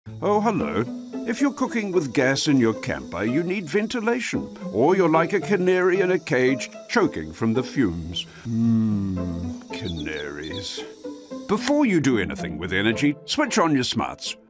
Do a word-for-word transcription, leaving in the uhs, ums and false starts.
Oh, hello. If you're cooking with gas in your camper, you need ventilation, or you're like a canary in a cage, choking from the fumes. Mmm, canaries. Before you do anything with energy, switch on your smarts.